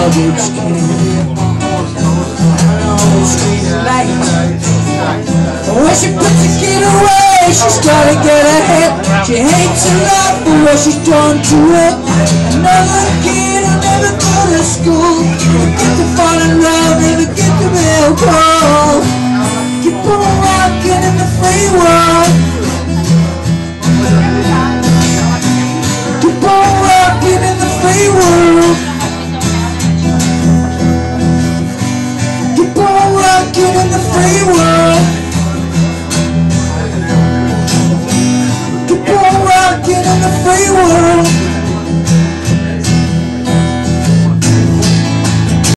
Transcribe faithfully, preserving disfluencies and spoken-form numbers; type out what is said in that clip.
garbage can. Street light. When she puts a kid away, she's gotta get ahead. She hates her life, but what she's drawn to it. Another kid who never go to school, never get to fall in love, never get to mail call. Keep on rocking in the free world.